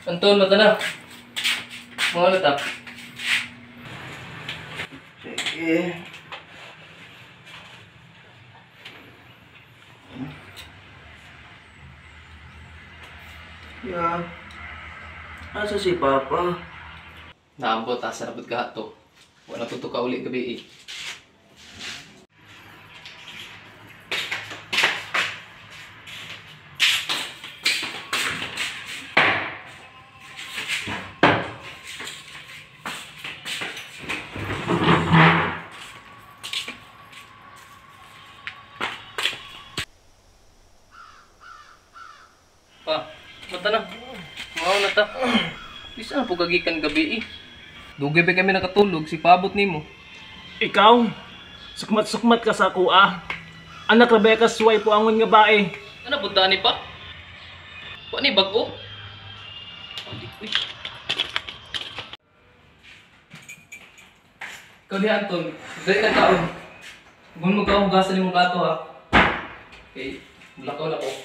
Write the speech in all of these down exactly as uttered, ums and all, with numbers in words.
Anton, mata na. Mga ulit ah. Sige. Ya. Asa si Papa? Naambot ah, sarapot ka to. Wala po to ka uli gabi eh. Pa, mata na. Mga na ta. Isa na po kagikan gabi eh. Dugay pa kami nakatulog, si paabot nimo. Ikaw, sukmat-sukmat ka sa kuha. Anak Rebecca, suway po angon nga bae. Ano punta ni pa? Pa ni bago? Uy. Ikaw di Anton, dahil ka taon. Kung mo ka hugasan ni mong plato ha. Okay, mulakaw na ko.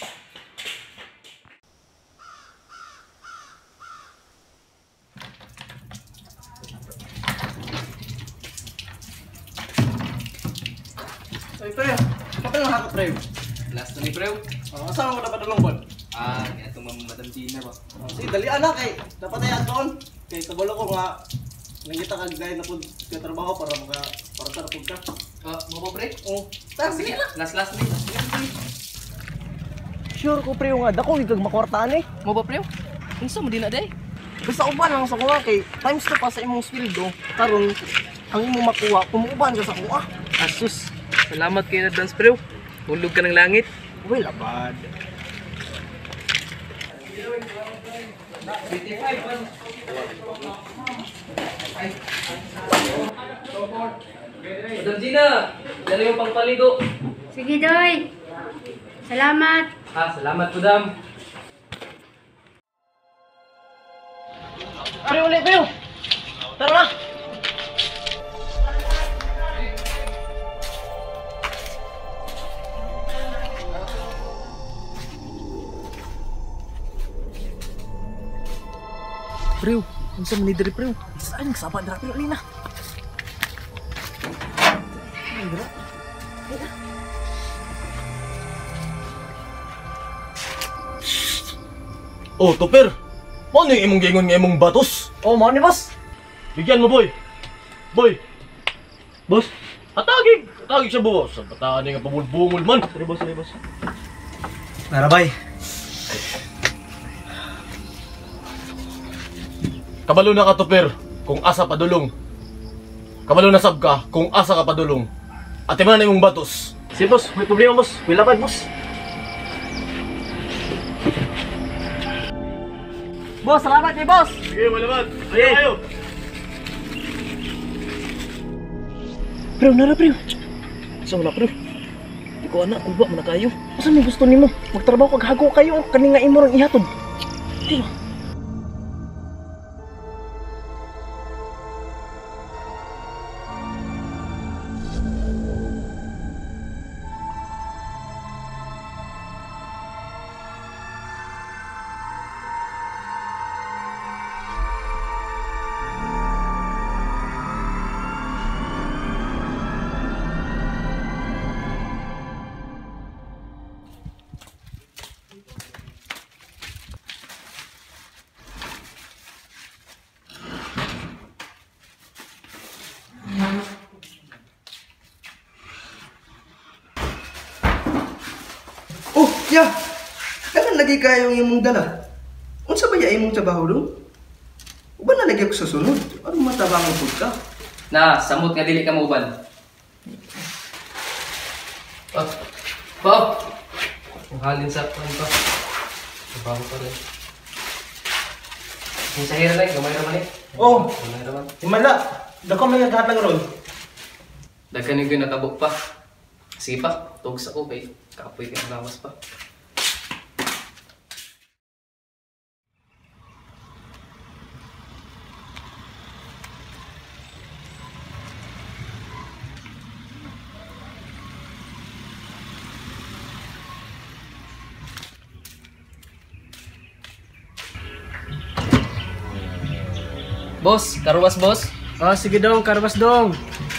Ay, pre. Kapag nga haka, pre. Last na ni Brew. Oh, saan mo dapat dalungkod? Ah, kaya itong mga Madam Gina ba? Oh, sige, dali anak kay. Dapat ay doon. Kay kabalo ko nga. Nangita ka gaya na po sa trabaho para mga para sa rapod ka. Ah, mo ba Bre? Oh, Ah, sige, last last ni. sure ko pre nga dako igag makwartaan eh. Mo ba Brew? Unsa mo din na day? Basta uban lang sa kuha kay times to pa sa imong sweldo. Karon ang imong makuha kumuuban ka sa kuha. Asus. Salamat kay na dance Brew. Hulog ka ng langit. Uy, labad. Madam Gina, dali mo pang paligo. Sige, Doy. Salamat. Ah, salamat Madam. Pre ulit pre. Tara na. Priw, unsa man ni diri priw? Saan nagsaban dira priw alina? Oh, Topper! Ano yung imong gingon nga imong batos? Oh, mo ni boss. Bigyan mo, boy! Boy! Boss! Atagig! Atagig siya, boss! Sa bataan nga pabulbungol man! Sorry boss, sorry boss. Narabay. Kabalo na ka, Topper, kung asa padulong. Kabalo na sab ka, kung asa ka padulong. Ate man na imong batos. Si boss, may problema boss. May labad boss. Boss, salamat kay boss. Sige, malaman! Ayaw kayo! Priw, nara priw. Sa wala priw. Di ko anak, kulba mo na kayo. Asa mo gusto nimo? Magtrabaho kag hago kayo kani nga imo rang ihatod. Di ba? Oh, ya. Kanan lagi kayo yung imong dala. Unsa ba ya imong trabaho do? Uban na lagi ako sa sunod. Ano matabangan pud ka? Na, samot nga dili ka mauban. Ah, pa. Ang halin sa kan pa. Trabaho pa rin. Yung sa hira lang, gamay naman eh. Oh, Gamay naman. himala. Dako may naghahat ng ron. Daghan yung natabok pa. Sige pa, tugs ako kay kapoy ka lawas pa. Boss, karuwas boss. Oh, sige dong, karwas dong.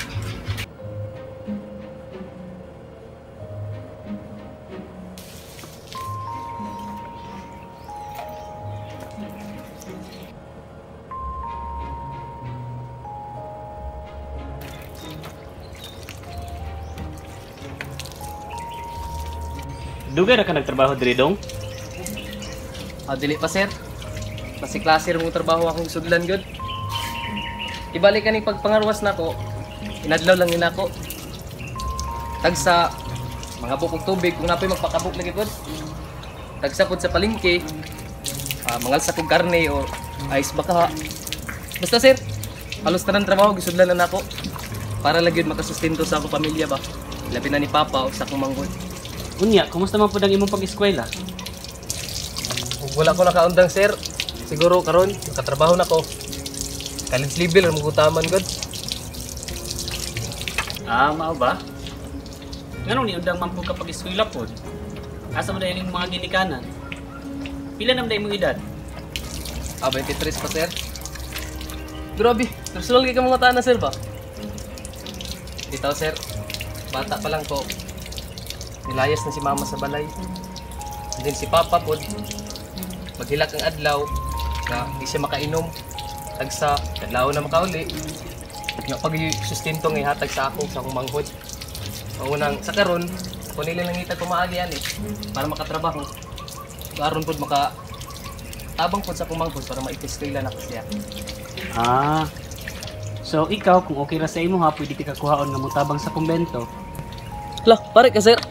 Dugay ra ka nagtrabaho diri dong? Ah, dili pa sir. Basi klase rin mong trabaho akong sudlan good. Ibalik ka ni pagpangarwas nako. Inadlaw lang nila ako. Tagsa mga bukog tubig kung napoy magpakabuk lagi good. Tagsa pud sa palengke. Ah, mangal sa kog karne o ice baka. Basta sir, halos tanan trabaho gisudlan na nako. Para lang yun makasustento sa akong pamilya ba. Labi na ni Papa o sa akong manggod. Unya, kumusta man pud ang imong pag-eskwela? Kung wala ko nakaundang sir, siguro karon nakatrabaho na ko. College level ang magutaman god. Ah, mao ba? Ngano ni undang man pud ka pag-eskwela pod? Asa man dayon mga ginikanan? Pila nam day imong edad? Ah, twenty-three pa sir. Grabe, personal kay ka mga tanan sir ba? Dito sir, bata pa lang ko. Nilayas na si mama sa balay. And then si Papa pod, maghilak ang adlaw na di siya makainom. Tagsa, adlaw na makauli. Nga pag sustento ng ihatag sa ako sa akong manghod. Maunang sa karon, kung nila nangita pumaagi yan eh, para makatrabaho. Karon pod maka tabang pod sa akong manghod para ma-ikiskila na ko siya. Ah. So ikaw kung okay ra sa imo ha, pwede ka kuhaon nga mutabang sa kumbento. Lah, pare ka sir.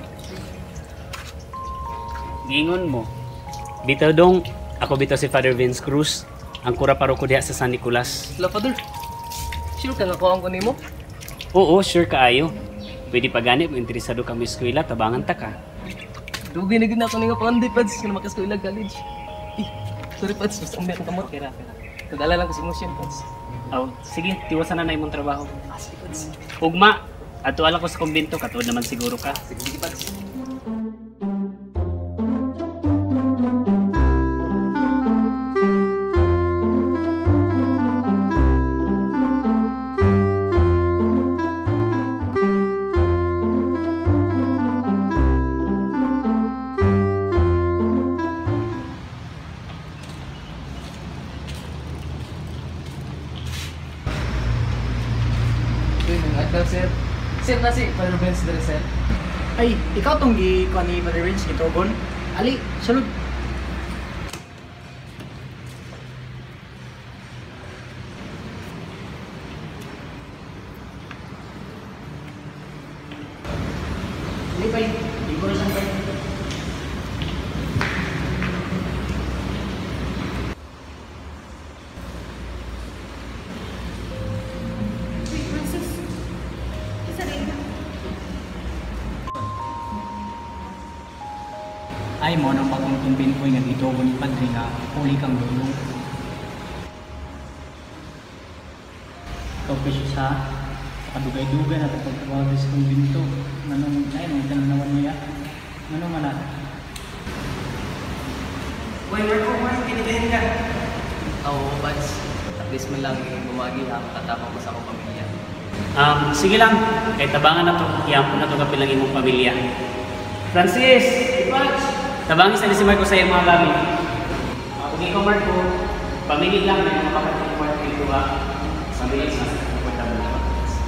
Gingon mo. Bitaw dong, ako bitaw si Father Vince Cruz, ang kura paroko diha sa San Nicolas. Lah, Father. Sure ka nga kuhaan ko nimo? Oo, sure kaayo. Pwede pa gani kung interesado ka mo eskwela, tabangan ta ka. Dugay na gid na ako nga panganday pads kung makasko ilag college. Eh, sorry pads, basta ang meron kamot kaya kaya. Kadala lang ko sa emotion pads. Oh, sige, tiwasan na na imong trabaho. Ah, sige pads. Ugma, ato ala ko sa kumbento, katuod naman siguro ka. Sige, sige pads. Ito sir. Sir na si Father Vince dere sir. Ay, ikaw tong gi-kuha ni Father Vince gitogon. Ali, sulod. Ali pa, di ko na sangkay. Ay mo nang bagong tumbin ko nga dito ko ni Padre nga huli kang dulong. Ikaw pa siya sa kadugay-dugay na pagpagpawag sa tumbin to. Nanong ay nung tananawan mo ya. Nanong mana? Uy, Marco, Marco, kinigayin ka. Oo, pads. At least man lang yung bumagi ha, katapang ko sa akong pamilya. Um, sige lang, kahit tabangan na to, iyampon na to kapilang imong pamilya. Francis! Ipatch! Tabangis na si Marco sa iyong mga gamit. Uh, kung ikaw Marco, pamili lang na yung makakatang kwarto ito ha. Sa bilis na sa comfortable na.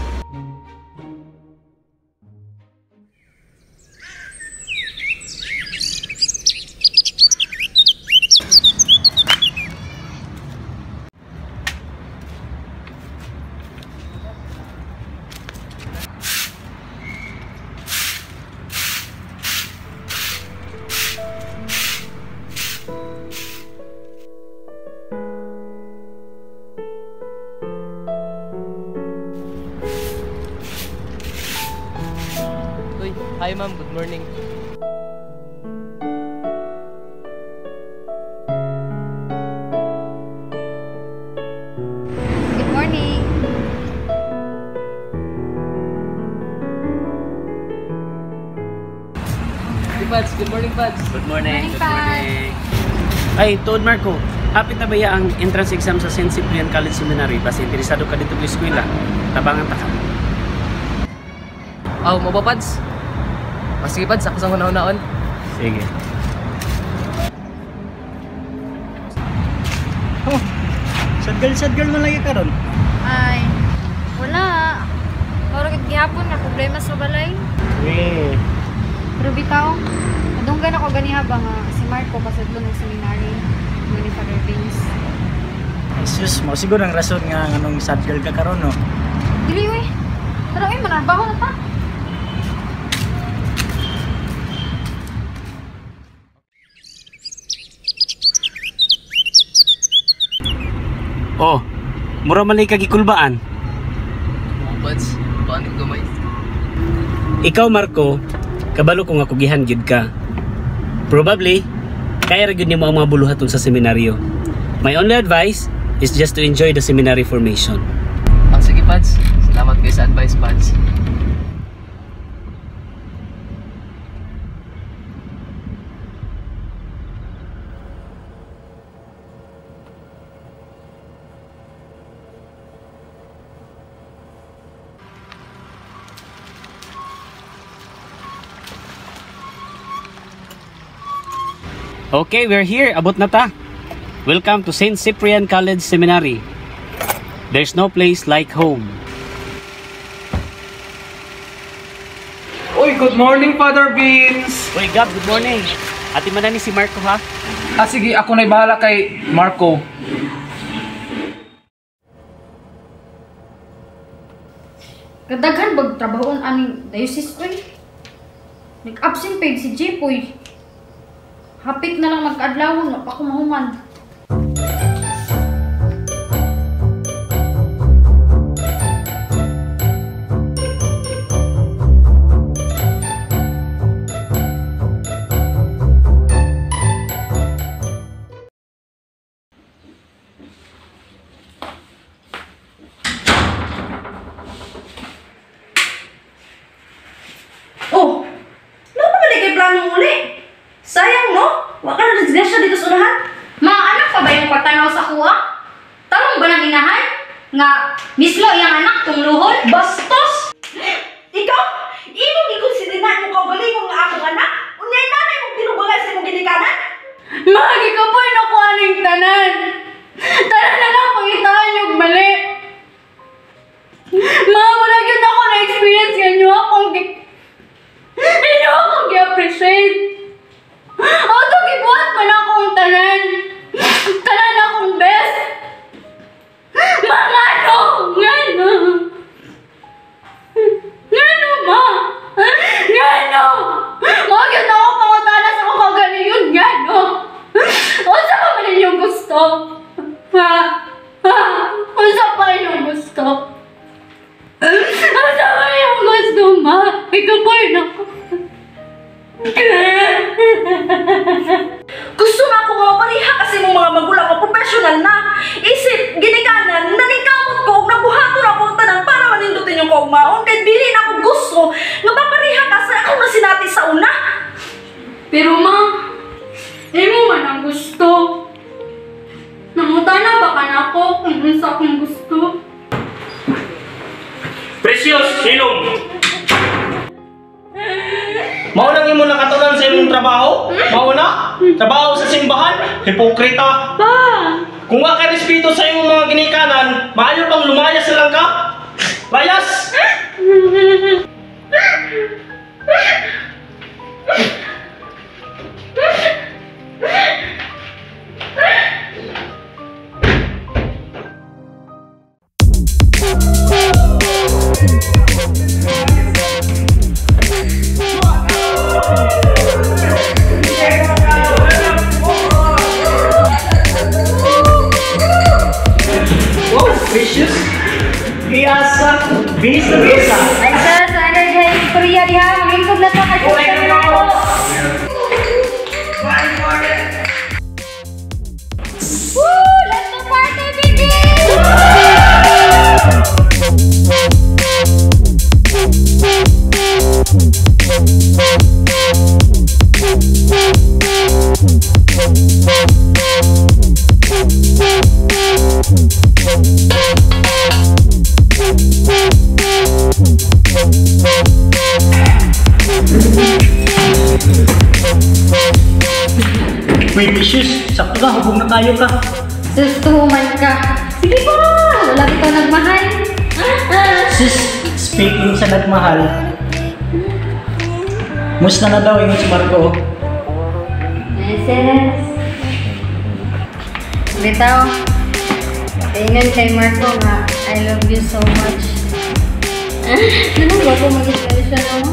Uy, hi ma'am, good morning. Good morning. Hey pads, good morning pads. Good morning. Morning, Pat. Ay, Toad Marco, Hapit na ba ya ang entrance exam sa Saint Cyprian College Seminary? Basta interesado ka dito sa eskwela, tabangan ta ka. Aw, mo ba, Pads? O, sige, Pads, ako sa una-unaon. Sige. Oh, sadgal-sadgal man lagi ka ron. Ay, wala. Maragit gihapon nga problema sa balay. Weh. Pero bitaw, madunggan ako ganiha ba nga si Marco pasadlo ng seminary ni Father Vince. Jesus, mo siguro ang rason nga nganong sadgal ka karon no. Dili we. Tara ay manarbaho na ta. Oh, mura man lay kagikulbaan. Mo, Pads, paano gamay? Ikaw, Marco, kabalo ko nga kugihan gyud ka. Probably, kaya ra gyud nimo ang mga buluhaton sa seminaryo. My only advice is just to enjoy the seminary formation. Ang sige, Pads. Salamat kayo sa advice, Pads. Okay, we're here. Abot na ta. Welcome to Saint Cyprian College Seminary. There's no place like home. Uy, good morning, Father Vince! Uy, Gab, good morning. Ati man na ni si Marco, ha? Ah, sige, ako na'y bahala kay Marco. Kadaghan bag trabahon aning diocese ko eh. Nag-absent paid si Jepoy. Hapit na lang magkaadlawon, wa pa ko mahuman. Oh, ano pa ba kay plano uli? Sayang no? Wa ka na disgrasya dito sa unahan. Mga anak pa ba yung pagtanaw sa kuha? Talong ba ng inahan? Nga, mismo iyang anak kung luhol? Bastos! Ikaw, imong ikonsideran mo kaugali kung nga akong anak? Unyay nanay mong tinubagay sa imong ginikanan? Magi ka po na kuha ng tanan. Tanan na lang pangitaan yung mali. Mga wala yun ako na-experience ganyo akong gi... Inyo akong gi-appreciate. Ako gibuhat man akong tanan. Tanan akong best. Mga ano? Ngano? Ngano, ma? Ngano? Mga yun ako pangutanas ako kagaling yun. Ngano? O sa pa man inyong gusto? Ha? Ha? O sa pa inyong gusto? O sa pa inyong gusto, ma? Ikaw po yun ako. Gusto na ako mga pariha kasi mong mga magulang o professional na. Isip, ginikanan, naningkamot ko, nabuhato na akong tanan para manindutin yung kaugmaon. Kahit dili na ako gusto, nga papariha kasi ako na sinati sa una. Pero ma, eh mo man ang gusto. Nangutana ba ka na ako kung ano sa akong gusto? Precious, Hilong! Maunang imo nakatunan sa imong trabaho? Mauna? Trabaho sa simbahan? Hipokrita! Pa! Kung nga ka respeto sa imong mga ginikanan, maayo pang lumayas na lang ka? Layas! Precious, biasa, bisa bisa. Sa sa energy Korea diha, mangingkod na to kasi sa ako. Woo! Let the party begin! Uy, Precious, sakto ka, hubog na kayo ka. Sus, tuhuman ka. Sige pa, wala dito nagmahal. Sis, speaking sa nagmahal, musta na daw yung si Marco? Yes, bitaw, tingnan kay Marco nga, I love you so much. Ano ba ito mag-inspiration mo?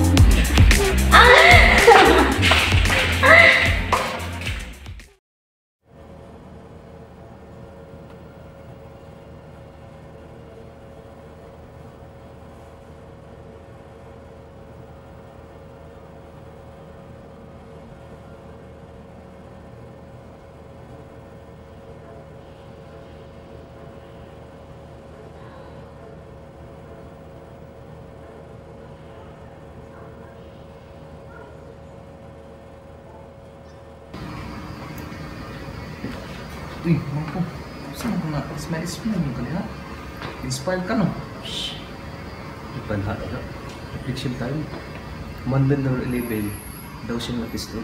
Uy, Marco, saan ko nga? Smile-smile mo kali ha? Inspired ka no? Ipanha na. Reflection time. Monday number eleven. Daw siya napisto.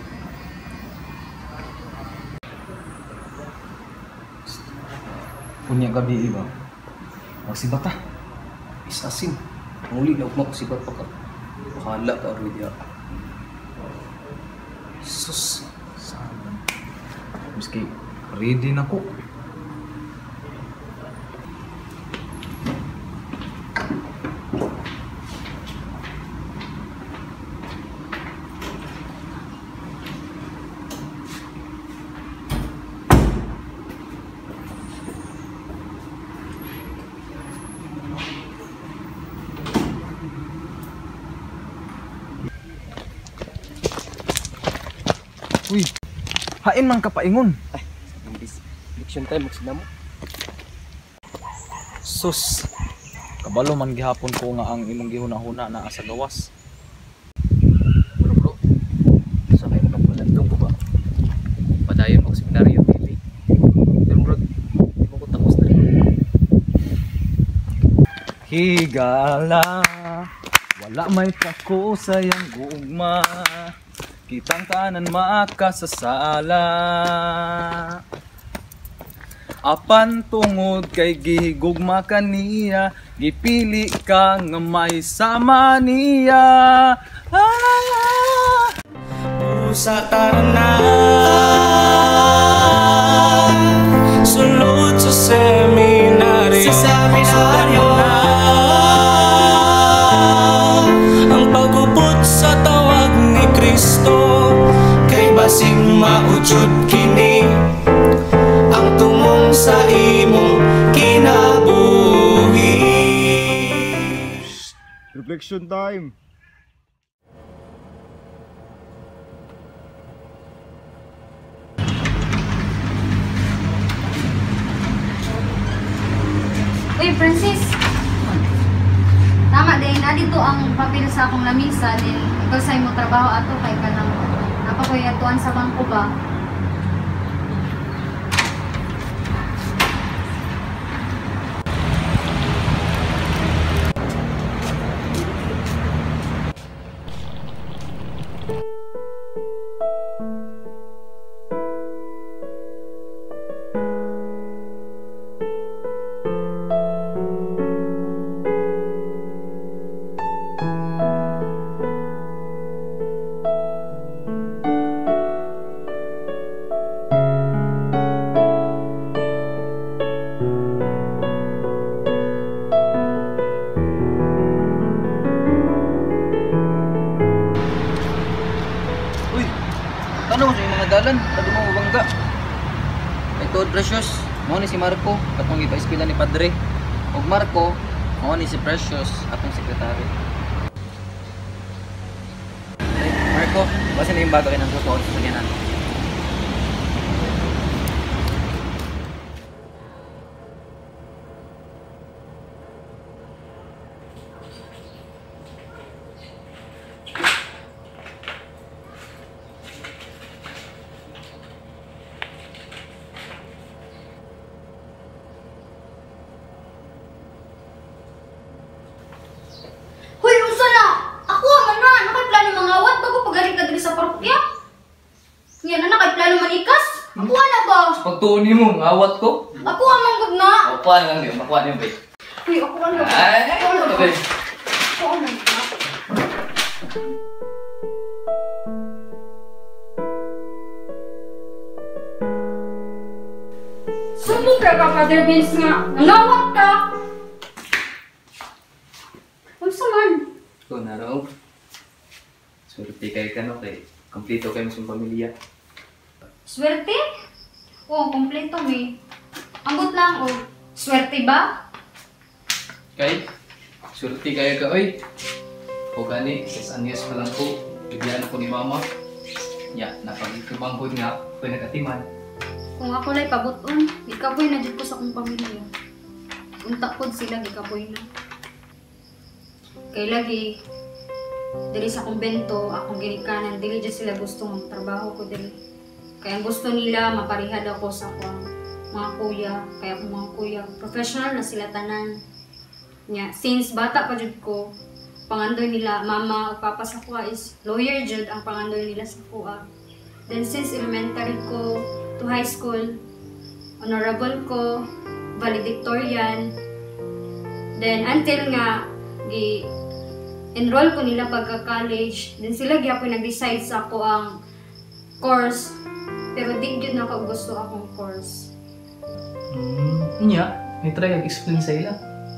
Punya gabi iba. Magsibata. Isasin. Muli na ako magsibat pa ka. Bahala ka already ha. Sus. Saan? Miski, ready na ko. Uy, hain man ka paingon. Ay, reflection time. Magsina mo. Sus, kabalo man gihapon ko nga ang imong gihuna-huna na sa gawas. Bro, bro. Sa kayo magpalat doon ko ba? Padayon mo sa seminaryo. Dili. Pero bro, di mo ko tapos na rin. Higala, wala may kako sayang gugma. Kitang tanan makasasala. Apan tungod kay gihigugma kaniya, gipili ka nga may sama niya. Ah! Usa tanan sulod sa seminary, sa seminaryo na ang pagupot sa tawag ni Kristo, kay basig maujud kini ang tumong sa imong kinabuhi. Reflection time. Uy, Francis. Tama din, adito ang papel sa akong lamisa din. Ikaw sa imo trabaho ato kay kanang napakuyatuan sa bangko ba? Ano sa mga dalan, sabi mo bangga. Ito, Precious, mo ni si Marco, katong ipa-eskwela ni Padre. Og Marco, mo ni si Precious, akong sekretary. Hey, Marco, basta na yung bago kayo ng totoo sa sakyanan. Pagtuon mo, ngawat ko. Ako ang manggod na. O, paano lang yun? Makuha niyo ba? Uy, ako ang manggod. Ay, Ako ang manggod. okay. Ako ang manggod na. Sumbong ka ka, Father Vince nga. Nangawat ka. Unsa man? Ikaw na raw. Swerte kayo ka no, kay kompleto kayo sa pamilya. Swerte? Oo, kompleto may. Ambot lang, oh. Swerte ba? Kay, swerte kayo ka, oy. O gani, sa anyos pa lang po, bigyan ako ni mama. Ya, napag-ikubanghod nga, ako'y nagatiman. Kung ako lay pabuton, ikapoy na dito ko sa akong pamilya. Unta pod sila, ikapoy na. Kay lagi, dili sa kumbento, akong ginikanan, dili dyan sila gusto magtrabaho ko dili. Kaya ang gusto nila, maparihad ako sa akong mga kuya. Kaya akong mga kuya, professional na sila tanan. Nya, since bata pa jud ko, pangandoy nila, mama o papa sa kuha is lawyer jud ang pangandoy nila sa kuha. Then since elementary ko to high school, honorable ko, valedictorian. Then until nga, gi enroll ko nila pagka-college. Then sila gyapon nag-decide sa ako ang course. Pero di gyud na ako gusto akong course. Hmm, niya, may try explain sa ila.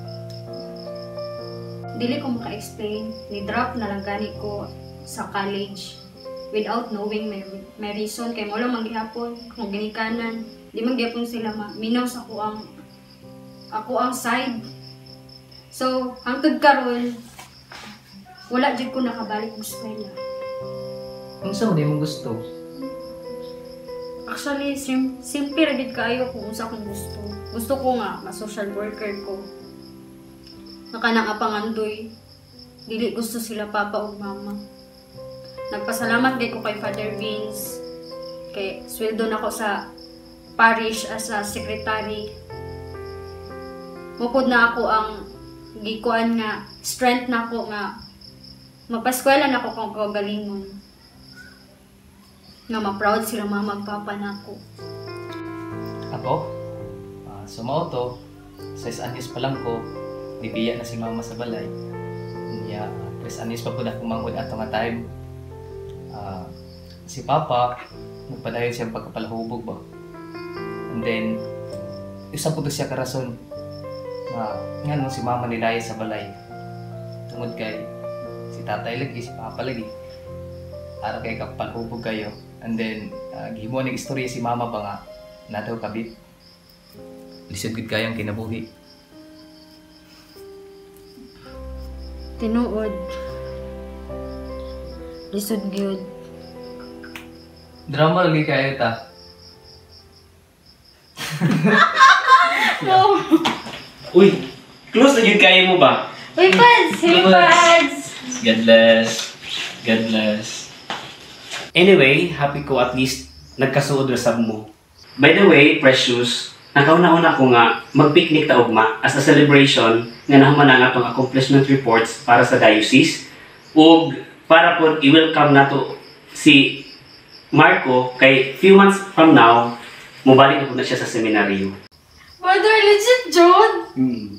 Dili ko maka-explain. Ni-drop na lang gani ko sa college without knowing my, my reason. Kaya mo lang manggihapon, kung ginikanan. Di man gyapon sila minaw sa ako ang ako ang side. So, hangtod karon wala jud ko nakabalik og eskwela. Kung saan mo di mo gusto? Actually, sim simple ra gid kaayo kung unsa akong gusto. Gusto ko nga ma-social worker ko. Nakanang apangandoy. Dili gusto sila papa ug mama. Nagpasalamat gid ko kay Father Vince. Kay sweldo na ko sa parish as a secretary. Mukod na ako ang gikuan nga strength na ko nga mapaskwela na ko kung kagalingon. Nga ma-proud sila mama ug papa na ako. Ako? Uh, sumao to, sa is anyos pa lang ko, nibiya na si mama sa balay. Niya, uh, tres anyos pa po na kumanghod ato nga time. Uh, si papa, nagpadayon siya pagkapalahubog ba. And then, isa po siya karason nga, nga nung si mama nilaya sa balay. Tungod kay, si tatay lagi, si papa lagi. Para kay kapalhubog kayo. And then, uh, gihimuan ng istorya si mama ba nga, na daw kabit. Lisod gud kayang kinabuhi. Tinuod. Lisod gyud. Drama lagi kayo ta. No. Uy, close na yun kaya mo ba? Uy, Pads! Hey, Pads! God bless. God bless. Anyway, happy ko at least nagkasuod rasab mo. By the way, Precious, nakauna-una ko nga mag-picnic ta ugma as a celebration nga nahuman ang atong accomplishment reports para sa diocese ug para po i-welcome nato si Marco kay few months from now mobalik na po na siya sa seminaryo. Father, legit, John! Hmm.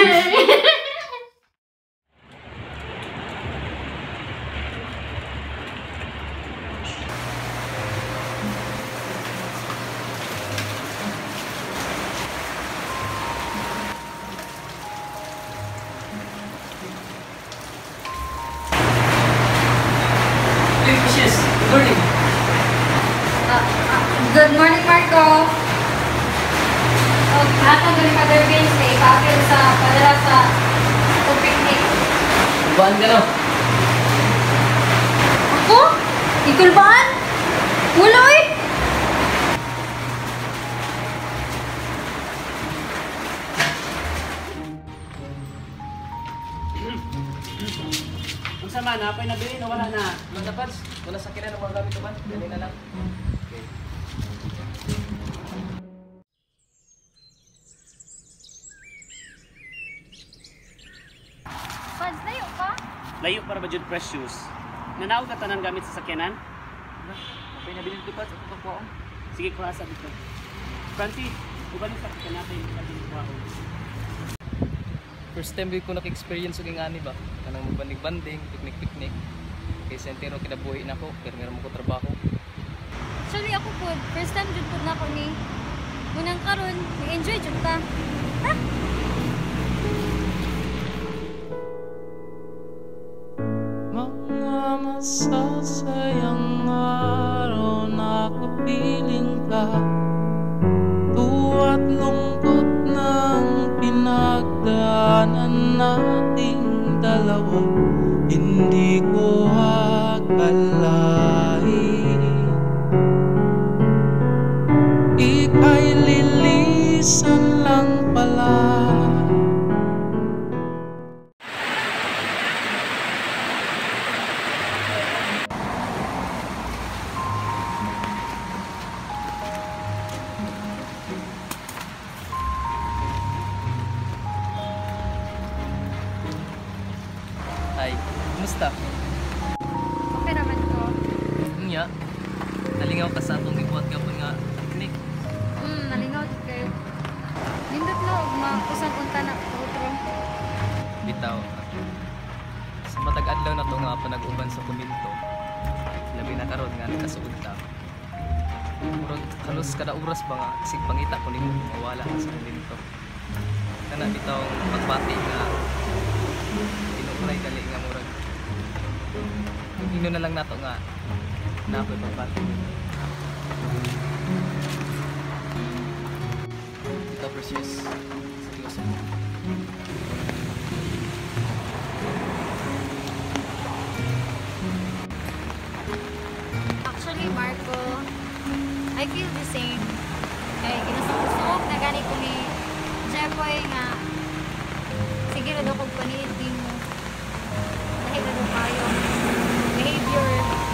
Hey, Precious, good morning. Ah, ah, good morning, Marco. Oh, ato ni Father Vince kay ipapil sa padala sa o picnic. Baan ka no? Ako? Ikulbaan? Wala eh! Kung sa man, apay na bilhin o wala na? Wala Pads, wala sa kina ng mga gamit naman. Ganun na lang. Okay. Pads, layo ka? Layo para ba jud Precious? Nanaog na tanan gamit sa sakyanan? Okay, nabilin ko Pads. Ako pa po. Sige, kuha sa dito. Francis, ibalik sa kita natin sa trabaho. First time ko naka-experience og ingani ba. Kanang magbanding-banding, picnic-picnic. Kay sentero kinabuhi na ko, pero meron mo ko trabaho. Actually ako po, first time jud po na ako ni munang karon, nag-enjoy jud ta. Ha? Mga masasayang araw na kapiling ka, tuwa't lungkot ng pinagdaanan nating dalawa. Hindi ko akalain ika'y lilisan lang pala. Ay, kumusta? Okay naman ko. Nya, nalingaw ka sa atong ibuhat gapon nga picnic. Hmm, nalingaw jud kayo. Nindot na og makusang unta na otro. Bitaw. Sa matag adlaw na to nga panag-uban sa kuminto. Labi na karon nga nakasuod ta. Murag halos kada oras ba nga sig pangita ko nimo mawala ka sa kuminto. Kana bitaw pagbati nga tinuray gali nga murag. Hino na lang nato nga napoy pagbati. Ito precious. Seryoso. Actually, Marco, I feel the same. Kaya kinasok-usok na gani ko ni Jepoy nga sige na daw kong paniid din mo. Dahil na daw kayo behavior.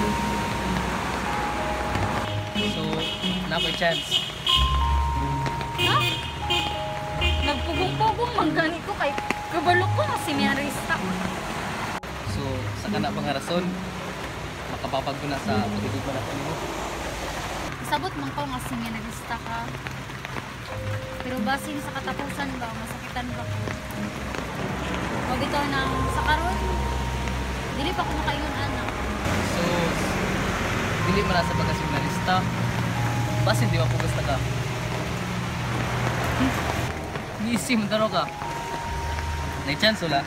So, napoy chance. Ha? Nagpugong-pugong manggani ko kay kabalo ko nga seminarista ko. So, sa kana pang rason, makapapag ko na sa pagigugma na nimo. Sabot man ko nga seminarista ka. Pero basin sa katapusan ba, masakitan ba ko? O bitaw nang sa karon, dili pa ko makaingon anak. So, dili man na sa pagkaseminarista, basin di mapugas na ka. Nisim daro ka. May chance wala.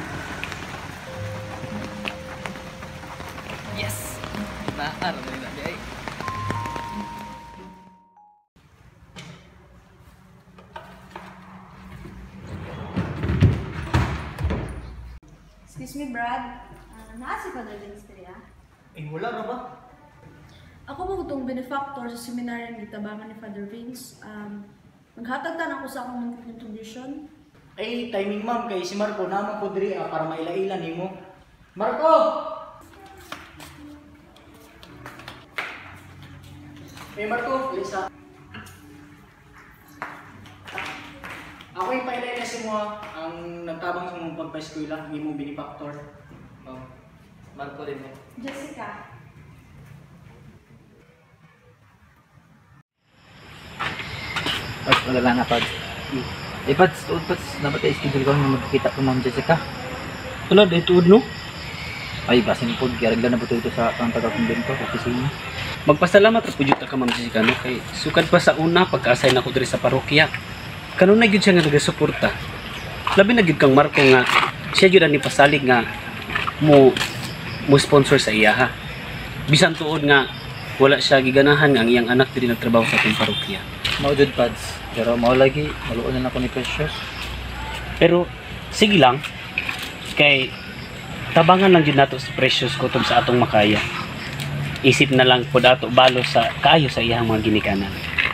Yes! Naar na nila di ay. Excuse me, Brad. Uh, naa si Father Vince ah? Eh, wala na ba? Ako mo itong benefactor sa seminary ng Tabangan ni Father Vince. Um, maghatag ta na ako sa akong contribution. Ay, timing ma'am, kay si Marco naman po diri ah, para maila-ila nimo. Marco! Eh, Marco, Lisa. Ako yung pailay na si mo ang nagtabang sa mong pagpa-eskwela, hindi mo benefactor. Oh. Marco din mo. Jessica. Pads, wala lang na Pads. Eh Pads, tuod Pads, dapat ay schedule ko na magkita po Ma'am Jessica. Wala, dahil tuod no? Ay, basin po, kaya regla na po ito sa pang taga-kumbento, opisina. Magpasalamat ra pud ta ka Ma'am Jessica no kay sukad pa sa una pagka-assign ako diri sa parokya. Kanon na gyud siya nga nagasuporta. Labi na gyud kang Marco nga siya gyud ani pasalig nga mo mo sponsor sa iya ha. Bisan tuod nga wala siya giganahan nga ang iyang anak diri nagtrabaho sa atong parokya. Mao jud Pads, pero mao lagi, maluon na ako ni Precious. Pero sige lang kay tabangan lang gyud nato sa Precious kutob sa atong makaya. Isip na lang pod ato balo sa kaayo sa iyang mga ginikanan.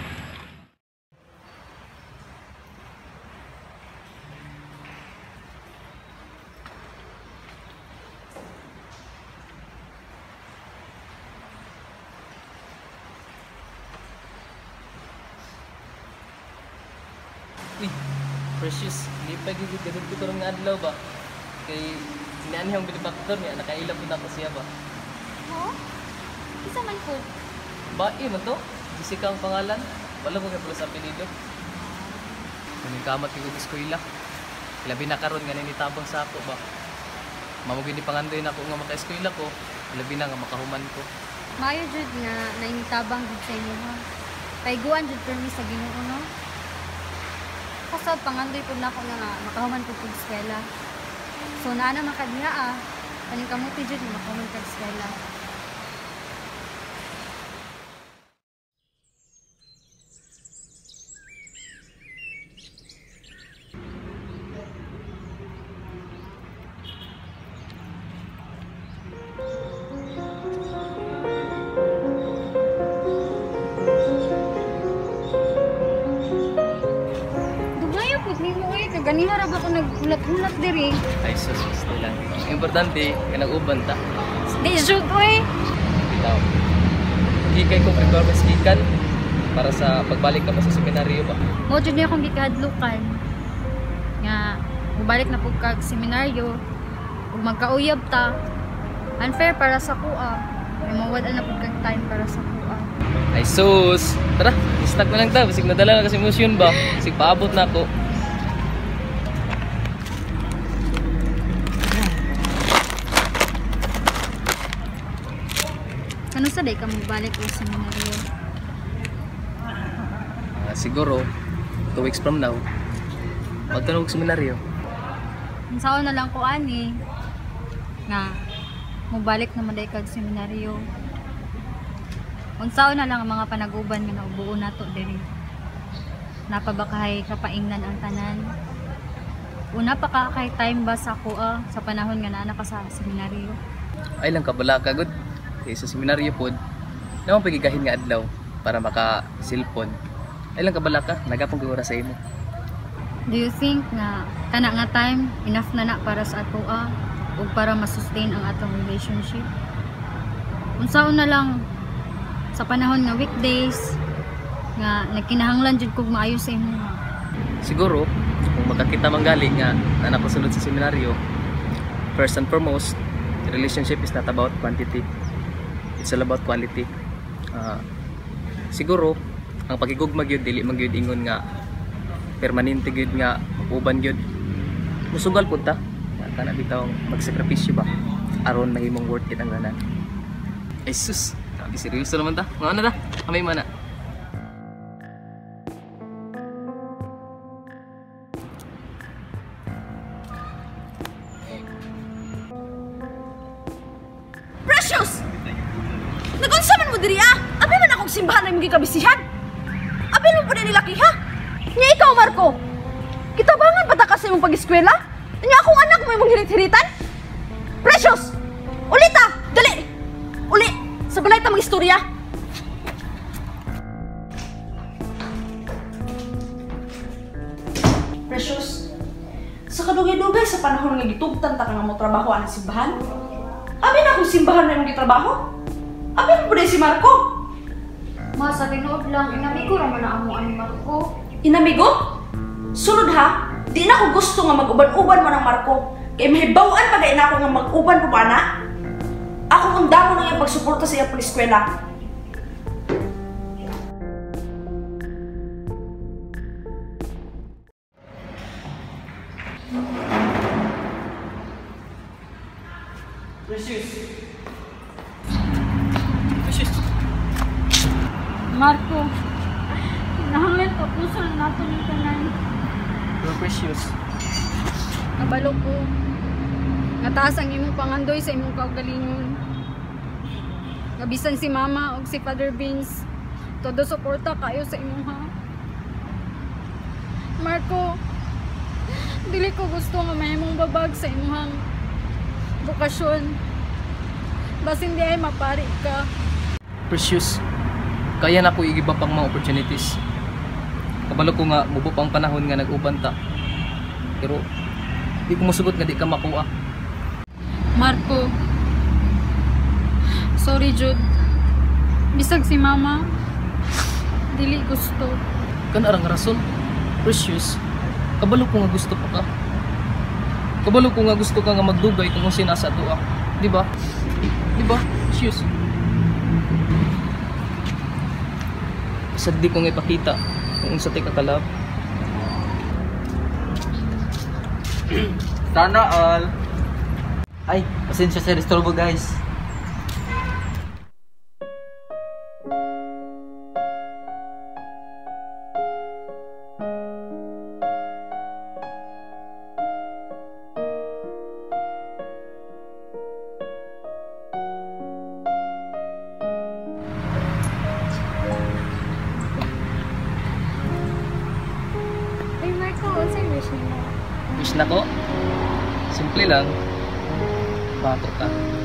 Uy, Precious, hindi pa gigit ganun ko karong nga adlaw ba? Kay sinani ang benefactor niya, nakailap din ako siya ba? Oo? Isa man po. Bae man to? Jessica ang pangalan? Wala ko kaya pala sa apelido. Kaming kamat kay eskwela. Labi na karon nga nitabang sa ako ba. Mamugin ni pangandoy na ako nga maka-eskwela ko. Labi na nga makahuman ko. Mayo jud nga nainitabang jud sa inyo ha. Paiguan jud permi sa Ginoo no. Kasab pangandoy pud nako nga makahuman ko pud eskwela. So naa na makadiha ah. Kaning kamuti jud makahuman ka eskwela. Ganiha ra ba ko naghulat-hulat diri? Ay sus, lang. Importante nga nag-uban ta. Di jud oy. Bitaw. Gikay ko performance gikan para sa pagbalik ka pa sa seminaryo ba. Mo jud ni akong gikahadlukan. Nga mubalik na pud kag seminaryo ug magkauyab ta. Unfair para sa kuha. May mawad na pud kag time para sa kuha. Ay sus. Tara, i-stack na lang ta. Bisig nadala na kasi motion ba. Bisig paabot na ako. Ano sa day ka magbalik o seminaryo? Uh, siguro, two weeks from now, magtanong sa seminaryo. Saan na lang ko ani nga mubalik na maday kag seminaryo. Unsaon na lang ang mga panaguban nga naubuo nato diri. Napabakahay kapaingnan ang tanan. Una pa ka kay time ba sa kuha sa panahon nga naa ka sa seminaryo. Ay lang kabala ka gud. Kay sa seminaryo pod, naman pagigahin nga adlaw para maka-cellphone. Ay lang kabala ka, nagapong gawara sa imo. Do you think nga kana nga time enough na na para sa ato ah, o para ma-sustain ang atong relationship? Unsaon na lang sa panahon nga weekdays nga nagkinahanglan jud kog maayo sa imo. Siguro kung magkakita man gali nga na napasunod sa seminaryo, first and foremost, the relationship is not about quantity. It's all about quality. Uh, siguro ang pagigugma gyud dili man gyud ingon nga permanente gyud nga uban gyud. Musugal pud ta. Kana bitaw magsakripisyo ba aron mahimong worth it ang tanan. Ay sus, sabi seryoso naman ta. Ngano ta? Amay mana. Precious! Nagunsa man mo diri ah! Abi man akong simbahan na imong gikabisihan! Abi mo pa nila ha? Nya ikaw, Marco! Kitabangan pa ta kasi imong pag-eskwela? Nya akong anak mo imong hirit-hiritan? Precious! Ulita! Dali! Uli! Sa balay ta mag-istorya! Precious! Sa kadugay-dugay sa panahon nga gitugtan ta ka nga mo trabaho ang simbahan? Abi na akong simbahan na imong gitrabaho? Abi mo pa si Marco? Ma, sa tinuod lang, inamigo raman na amo ani Marco. Inamigo? Sunod ha, di na ako gusto nga mag-uban-uban mo ng Marco. Kaya mahibawan pa gaya na ako nga mag-uban po ba na? Ako ang damo na yung pagsuporta sa iyang paliskwela. Precious. Marco, kinahanglan tapusan nato ng tanan. Pero Precious. Kabalo ko. Nataas ang imong pangandoy sa imong kaugalingon. Gabisan si Mama o si Father Vince. Todo suporta kayo sa imong ha. Marco, dili ko gusto nga may imong babag sa imong bukasyon. Basin di ay mapari ka. Precious. Kaya na ko igiba pang mga opportunities. Kabalo ko nga mubo pang panahon nga nag-uban ta. Pero di ko musugot nga di ka makuha. Marco, sorry Jude. Bisag si Mama, dili gusto. Kan arang rason. Precious. Kabalo ko nga gusto pa ka. Kabalo ko nga gusto ka nga magdugay kung sinasa ato ah. Di ba? Di ba? Precious. Sad di ko nga ipakita kung unsa tay kakalab. Sana all. Ay, pasensya sa restorbo guys. Ay, Marco, saan wish mo? Wish na ko? Simple lang. Bato ka.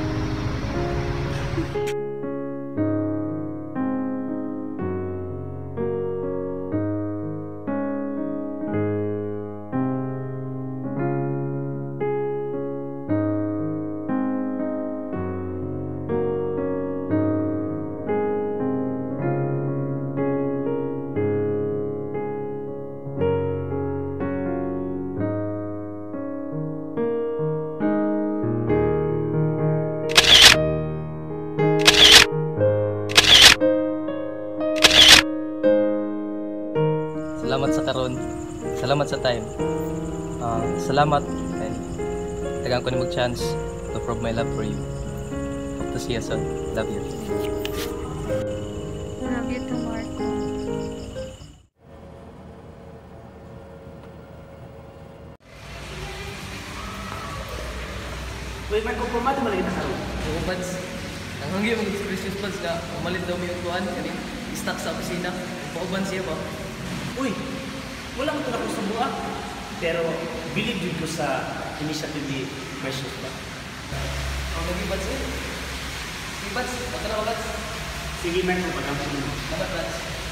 Salamat sa karon. Salamat sa time. Uh, salamat and tagang ko ni mag chance to prove my love for you. Hope to see you soon. Love you. Love you too, Marco. Uy, Marco, pumati mo lang ito sa room. Oo, Pads. Ang hanggi mo nag-express Pads nga umalit daw mo yung tuwan kaning stuck sa opisina. Pauban siya ba? Uy, wala mo ito na sa buha. Pero, believe yun ko sa initiative ni Precious ba? Ang lagi Pads eh. Sige Pads, baka na Pads. Sige, Marco, pagkampo mo. Salamat Pads.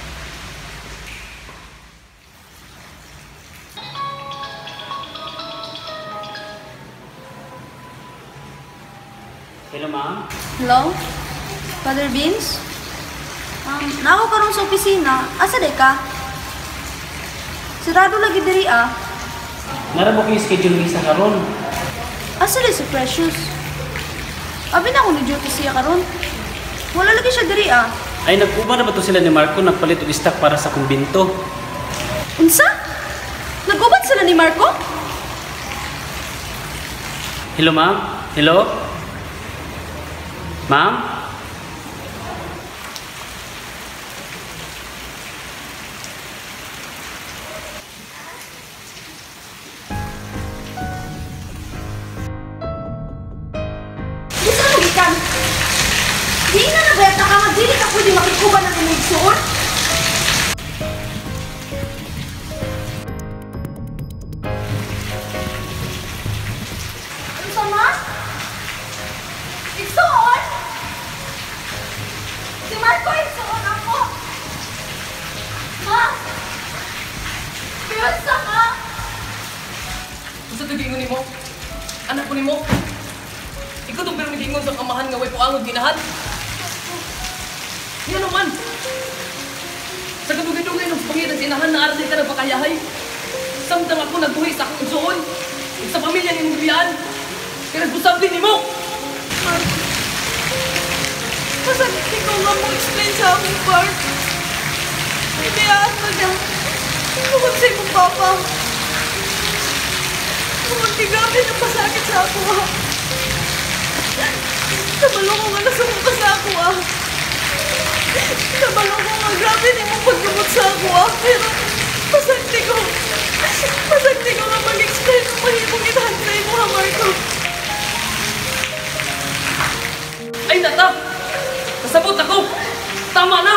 Hello, ma'am. Hello? Father Beans? Um, nako karon sa opisina. Asa day ka? Sirado lagi diri ah. Nara mo kayo schedule ni sa karon. Asa day si Precious? Abi na ako ni duty siya karon. Wala lagi siya diri ah. Ay, nag-uba na ba to sila ni Marco? Nagpalit og stock para sa kumbinto. Unsa? Nagubad sila ni Marco? Hello, ma'am? Hello? Ma'am? Gusto mo gikan? Di na nabeta ka nga dili ka pwede makikuba ng imig suon? Ano sa ma? Igsuon? Si Marco igsuon ako. Ma? Piyosa ka? Gusto ito gingon ni mo? Anak ko ni mo? Ikaw itong pero gingon sa kamahan nga way puangod ginahan? Yan naman! Sa kadugay-dugay ng pangitan sinahan na arte ka nagpakayahay. Samtang ako nagbuhay sa akong suon. Sa pamilya ni mong biyaan. Kaya nagbusabli ni mo! Marco. Masakit ikaw nga mo explain sa akong part. Hinayaan mo na. Bukod sa imong papa. Bukod tigabi na pasakit sa ako ah. Kabalo ko nga nasumong ka sa ako ah. Kabalo ko nga grabe ni mong paggamot sa ako ah. Pero pasakti ko. Pasakti ko nga mag-explain kung mahimong itahan sa imo ha, Marco. Ay nata! Nasabot ako! Tama na!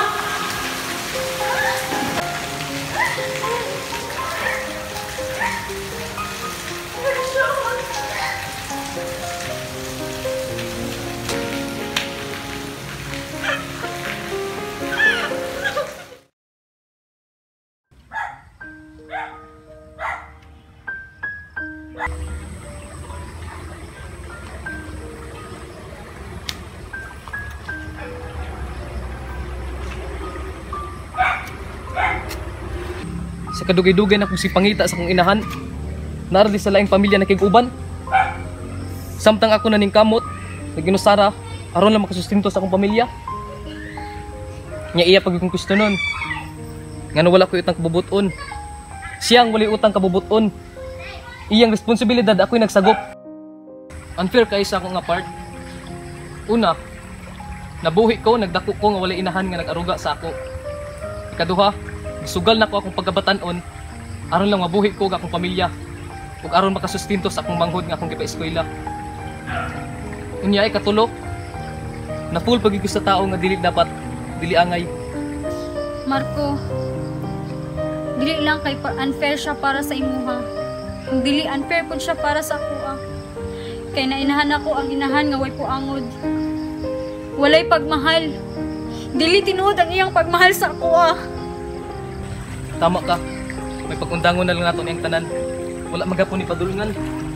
Sa kadugay-dugay na kong si pangita sa kong inahan, narali sa laing pamilya na kiguban. Samtang ako naning kamot, naginusara, aron lang makasustinto sa akong pamilya. Nya iya pag kong gusto nun. Nga wala ko utang kabubuton. Siyang wali utang kabubuton. iyang responsibilidad ako'y nagsagop. Unfair kay sa akong nga part. Una, nabuhi ko, nagdako ko nga wala inahan nga nag-aruga sa ako. Ikaduha, gisugal na ko akong pagkabatanon aron lang mabuhi ko nga akong pamilya ug aron makasustinto sa akong manghod nga akong gipa-eskwela. Unya ay katulo, na full pagiging sa tao nga dili dapat dili angay. Marco, dili lang kay pa- unfair siya para sa imuha. Kung dili unfair pud siya para sa ako ah. Kay nainahan ako ang inahan nga way puangod. Walay pagmahal. Dili tinuod ang iyang pagmahal sa ako ah. Tama ka. May pagundangon na lang nato niyang tanan. Wala magapon ni padulungan.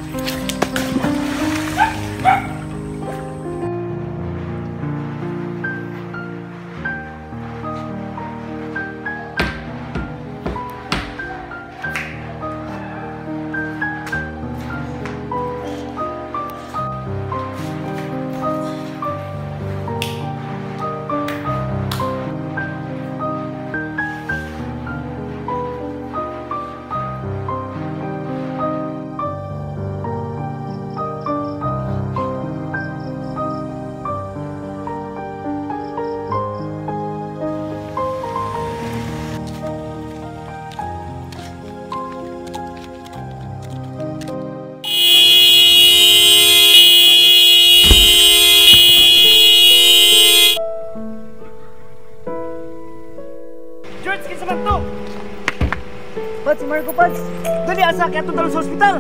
George, kinsa man to? Pads, si Marco Pads. Dali asa kaya to sa ospital.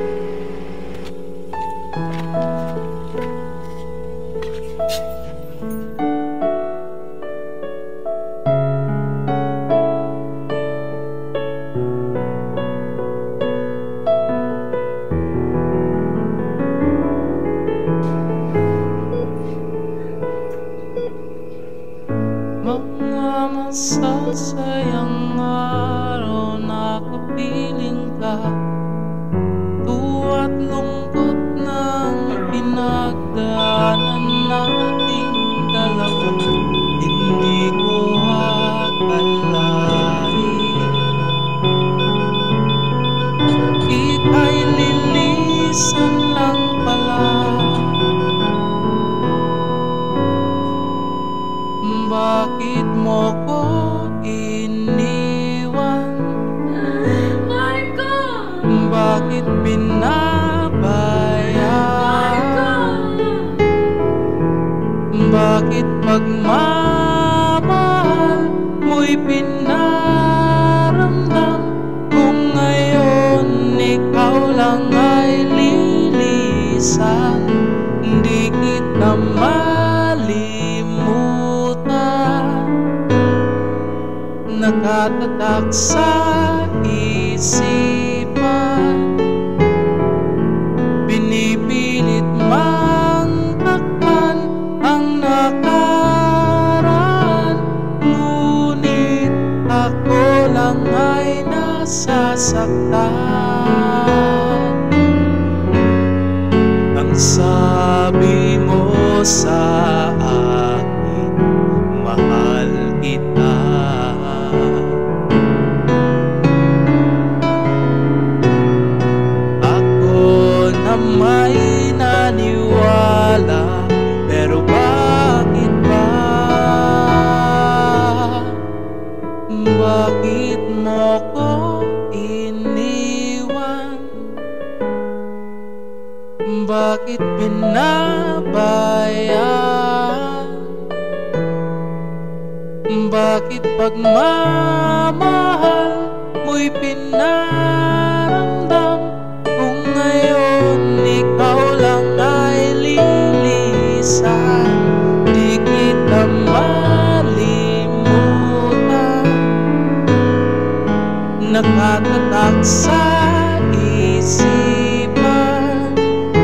Mga masasayang araw na kapiling ka, tuwa't lungkot ng pinagdaanan nating dalawa. Hindi ko akalain ika'y lilisan lang pala. Bakit mo ko iniwan? Marco! Bakit pinabayaan? Bakit pagmamahal mo'y pinaramdam? Kung ngayon ikaw lang ay lilisan, di kita nakatatak sa isipan, pinipilit mang takpan ang nakaraan, ngunit ako lang ay nasasaktan. Ang sabi mo sa akin, mahal kita. May naniwala, pero bakit ba? Bakit mo ko iniwan? Bakit pinabayaan? Bakit pagmamahal mo'y pinaramdam? Kung ngayon ikaw lang ay lilisan, di kita malimutan. Nakatatak sa isipan,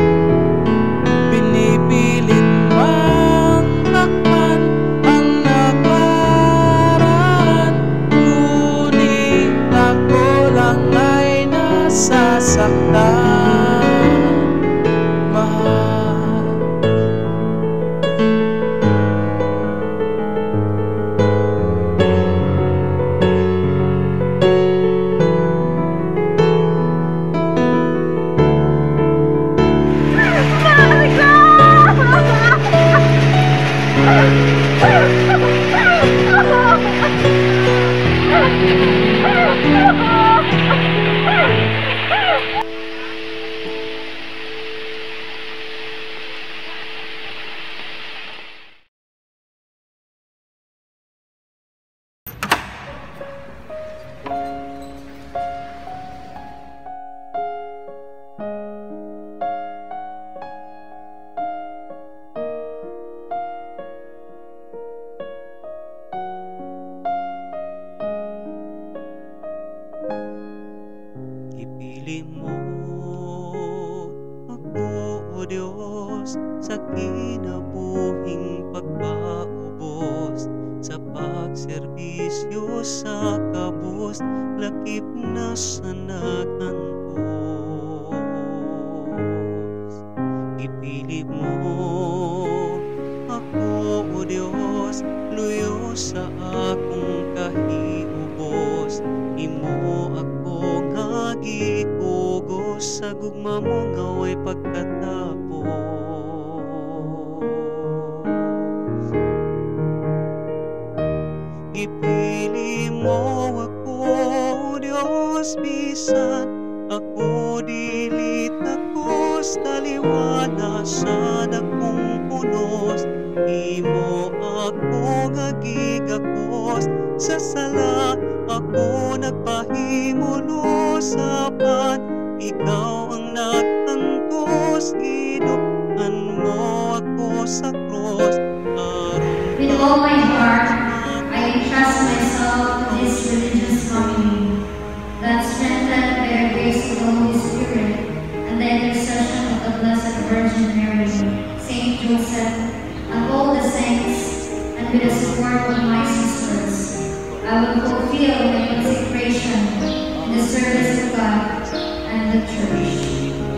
pinipilit mang takpan ang nakaraan, ngunit ako lang ay nasasaktan. Diyos, sa kinabuhing pagpaubos, sa pagserbisyo sa kabus, lakip na sa nagantos. Ipili mo ako, O Diyos, luyo sa akong kahiubos, imo ako nga gikugos, sa gugma mo nga way pagkatapos. Ipili mo ako, O Diyos, bisan ako dili takos, taliwala sa dakong punos, imo ako nga gigakos, sa sala ako nagpahimulos, apan ikaw ang nagtantos, gidukhan mo ako sa cross. With all my heart, I entrust myself to this religious community, that strengthened by the grace of the Holy Spirit and the intercession of the Blessed Virgin Mary, Saint Joseph, and all the saints, and with the support of my sisters, I will fulfill my consecration in the service of God and the Church.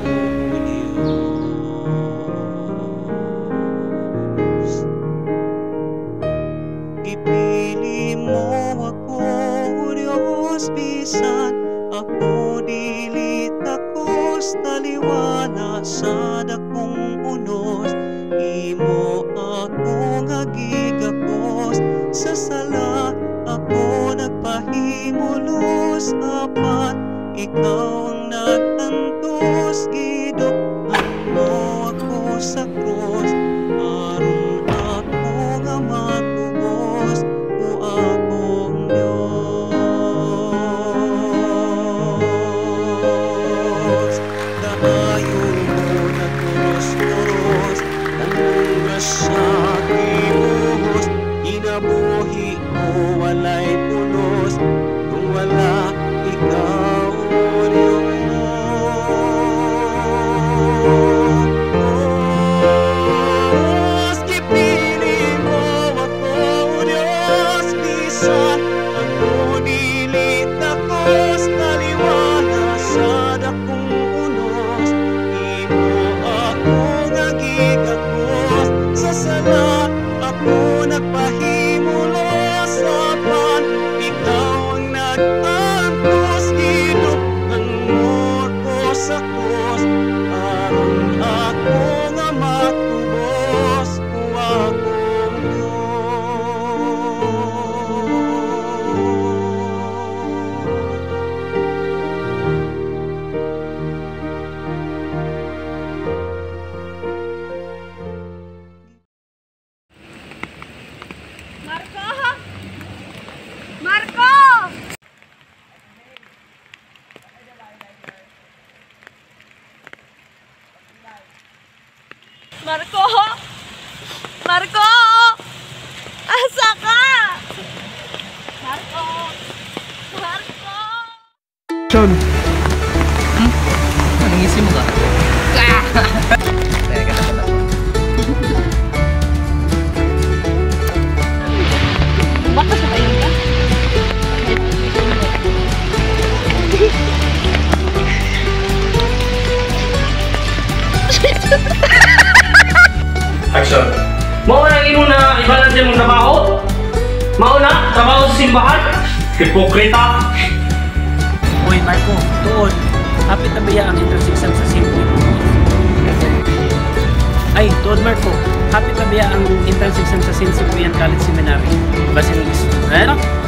Ipili mo ako, O Diyos, bisan ako dili takos, taliwala sa dakong unos, imo ako nga gigakos, sa sala ako nagpahimulos, apan ikaw ang nagtantos, gidukhan mo ako sa cross, aron ako nga matubos, o akong Diyos. Daayo mo na turos-turos, tanong grasya kibuhos, kinabuhi mo walay pulos, kung wala ikaw, O Diyos. Ipili mo ako, O Diyos, bisan ako dili takos, taliwala sa dakong unos, imo ako nga gigakos, sa sala ako nagpahimulos, apan ikaw ang nag-antos, gidukhan mo ako sa cross, aron ako nga matubos, o akong Marco! Marco! Marco! Marco! Asa ka? Marco! Marco! Sean, Nangisip mo ka? Teka na pala. Bakit sa tayo ka? Action! Mauna ino na i-balance mong trabaho? Mauna, trabaho sa simbahan? Hipokrita! Uy, Marco, tuon. Hapit na baya ang entrance exam sa Simple? Ay, tuon, Marco. Hapit na baya ang entrance exam sa Saint Cyprian College Seminary. Basilis. Ano?